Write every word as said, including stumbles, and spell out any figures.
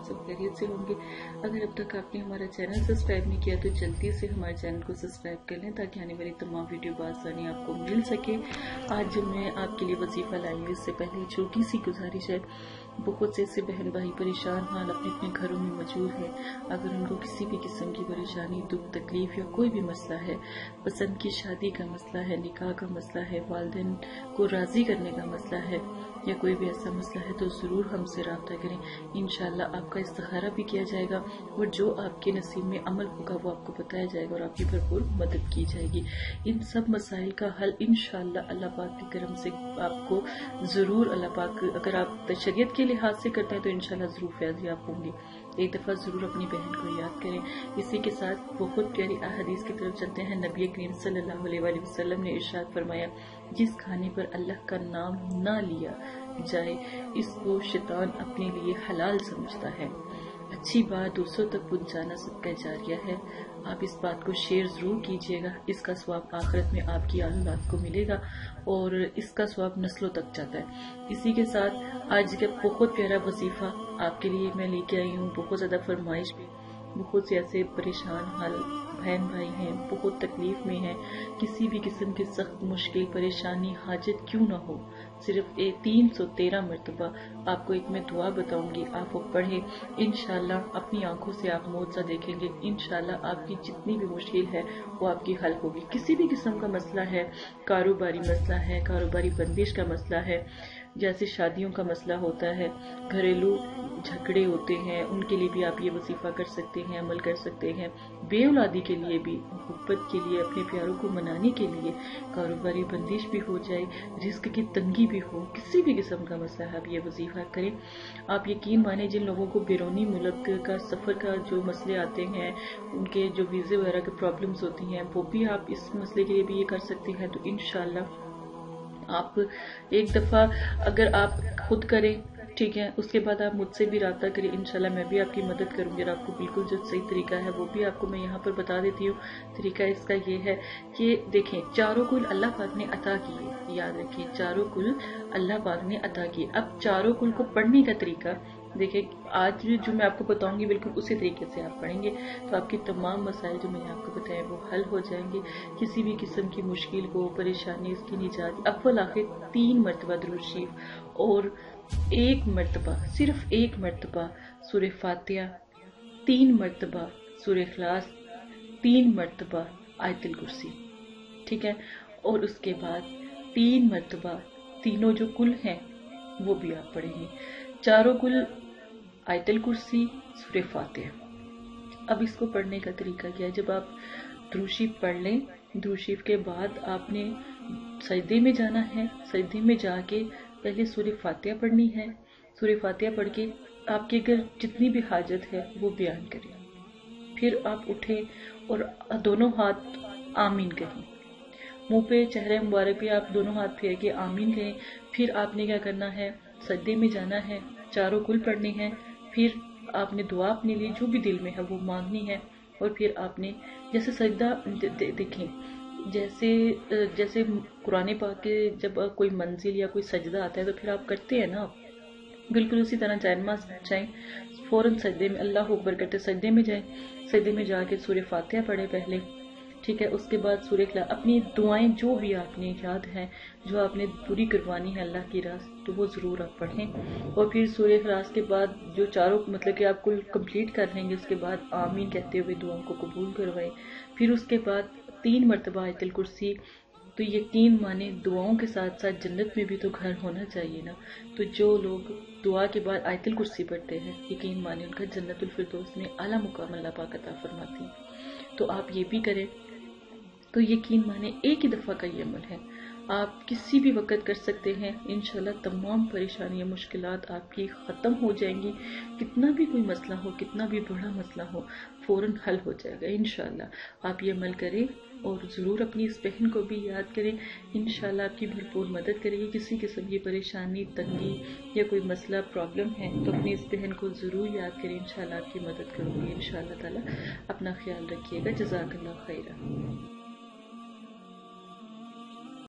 सब खैरियत से होंगे। अगर अब तक आपने हमारा चैनल सब्सक्राइब नहीं किया तो जल्दी से हमारे चैनल को सब्सक्राइब कर लें ताकि आने वाली तमाम वीडियो बआसानी आपको मिल सके। आज जो मैं आपके लिए वजीफा लाई हूँ इससे पहले छोटी सी गुजारिश है, बहुत से ऐसे बहन भाई परेशान हाल अपने अपने घरों में मौजूद हैं। अगर उनको किसी भी किस्म की परेशानी, दुख, तकलीफ या कोई भी मसला है, पसंद की शादी का मसला है, निकाह का मसला है, वालिदैन को राजी करने का मसला है या कोई भी ऐसा मसला है तो जरूर हमसे राब्ता करें। इंशाअल्लाह आपका इस्तिखारा भी किया जाएगा और जो आपके नसीब में अमल होगा वो आपको बताया जाएगा और आपकी भरपूर मदद की जाएगी। इन सब मसाइल का हल इंशाअल्लाह अल्लाह पाक के करम से आपको जरूर, अल्लाह पाक अगर आप शरीयत के लिहाज से करते हैं तो इंशाअल्लाह जरूर फैज़याब होंगे। एक दफा जरूर अपनी बहन को याद करें। इसी के साथ बहुत प्यारी अहादीस की तरफ चलते हैं। नबी करीम सल्लल्लाहु अलैहि वसल्लम ने इरशाद फरमाया, जिस खाने पर अल्लाह का नाम ना लिया जाए इसको शैतान अपने लिए हलाल समझता है। अच्छी बात दूसरों तक पहुंचाना सबका जारिया है। आप इस बात को शेयर जरूर कीजिएगा, इसका स्वाब आखिरत में आपकी औलाद को मिलेगा और इसका स्वाब नस्लों तक जाता है। इसी के साथ आज का बहुत प्यारा वजीफा आपके लिए मैं लेके आई हूँ। बहुत ज्यादा फरमाइश भी, बहुत से ऐसे परेशान हाल बहन भाई हैं, बहुत तकलीफ में हैं, किसी भी किस्म की सख्त मुश्किल, परेशानी, हाजत क्यों ना हो, सिर्फ एक तीन सौ तेरह मरतबा आपको एक मैं दुआ बताऊंगी, आप वो पढ़ें। इंशाल्लाह अपनी आंखों से आप मौजज़ा देखेंगे। इंशाल्लाह आपकी जितनी भी मुश्किल है वो आपकी हल होगी। किसी भी किस्म का मसला है, कारोबारी मसला है, कारोबारी बंदिश का मसला है, जैसे शादियों का मसला होता है, घरेलू झगड़े होते हैं, उनके लिए भी आप ये वजीफा कर सकते हैं, अमल कर सकते हैं। बेऔलादी के लिए भी, मोहब्बत के लिए, अपने प्यारों को मनाने के लिए, कारोबारी बंदिश भी हो जाए, रिस्क की तंगी भी हो, किसी भी किस्म का मसला है आप ये वजीफा करें। आप यकीन माने जिन लोगों को बैरूनी मुल्क का सफर का जो मसले आते हैं, उनके जो वीजे वगैरह की प्रॉब्लम्स होती हैं, वो भी आप इस मसले के लिए भी ये कर सकते हैं। तो इंशाल्लाह आप एक दफा अगर आप खुद करें, ठीक है, उसके बाद आप मुझसे भी राब्ता करें। इंशाल्लाह मैं भी आपकी मदद करूंगी और आपको बिल्कुल जो सही तरीका है वो भी आपको मैं यहाँ पर बता देती हूँ। तरीका इसका ये है कि देखें, चारों कुल अल्लाह पाक ने अता किए, याद रखिए, चारों कुल अल्लाह पाक ने अता किए। अब चारों कुल को पढ़ने का तरीका देखिए, आज जो मैं आपको बताऊंगी बिल्कुल उसी तरीके से आप पढ़ेंगे तो आपकी तमाम मसाइल जो मैंने आपको बताए वो हल हो जाएंगे। किसी भी किस्म की मुश्किल हो, परेशानी, उसकी निजात अव्वल आखिर तीन मरतबा दुरूद शरीफ और एक मरतबा, सिर्फ एक मरतबा सूरह फातिहा, तीन मरतबा सूरह इखलास, तीन मरतबा आयतुल कुर्सी, ठीक है, और उसके बाद तीन मरतबा तीनों जो कुल हैं वो भी आप पढ़ेंगे। चारों कुल, आयतुल कुर्सी, सूरह फातिहा। अब इसको पढ़ने का तरीका क्या है, जब आप दुरूद शरीफ पढ़ लें, दुरूद शरीफ के बाद आपने सजदे में जाना है। सजदे में जाके पहले सूरह फातिहा पढ़नी है। सूरह फातिहा पढ़ के आपकी अगर जितनी भी हाजत है वो बयान करें। फिर आप उठे और दोनों हाथ आमीन कहें, मुंह पे, चेहरे मुबारक पे आप दोनों हाथ फेर के आमीन कहें। फिर आपने क्या करना है, सजदे में जाना है, चारों कुल पढ़ने हैं, फिर आपने दुआ अपने लिए जो भी दिल में है वो मांगनी है और फिर आपने जैसे सजदा दे, दे, देखें जैसे जैसे कुरान पाक के जब कोई मंजिल या कोई सजदा आता है तो फिर आप करते हैं ना, बिल्कुल उसी तरह जाए नमाज जाएं, फौरन सजदे में अल्लाह अकबर करते सजदे में जाएं। सजदे में जाके सूरह फातिहा पढ़े पहले, ठीक है, उसके बाद सूरह इखलास, अपनी दुआएं जो भी आपने याद है, जो आपने पूरी करवानी है अल्लाह की राह, तो वो ज़रूर आप पढ़ें। और फिर सूरह इखलास के बाद जो चारों मतलब कि आप कुल कंप्लीट कर लेंगे, उसके बाद आमीन कहते हुए दुआओं को कबूल करवाएं। फिर उसके बाद तीन मरतबा आयतुल कुर्सी। तो यकीन माने दुआओं के साथ साथ जन्नत में भी तो घर होना चाहिए ना। तो जो लोग दुआ के बाद आयतुल कुर्सी पढ़ते हैं, यकीन माने उनका जन्नतुल फिरदौस में आला मुकाम अल्लाह पाक अता फरमाती हैं। तो आप ये भी करें। तो यकीन माने एक ही दफ़ा का ये अमल है, आप किसी भी वक़्त कर सकते हैं। इंशाल्लाह तमाम परेशानियां, मुश्किलात आपकी ख़त्म हो जाएंगी। कितना भी कोई मसला हो, कितना भी बड़ा मसला हो, फ़ौरन हल हो जाएगा इंशाल्लाह। आप ये अमल करें और ज़रूर अपनी इस बहन को भी याद करें। इंशाल्लाह आपकी भरपूर मदद करेगी। किसी किस्म की परेशानी, तंगी या कोई मसला, प्रॉब्लम है तो अपनी इस बहन को ज़रूर याद करें। इंशाल्लाह आपकी मदद करूँगी इंशाल्लाह ताला। अपना ख्याल रखिएगा। जज़ाकल्लाह खैरा।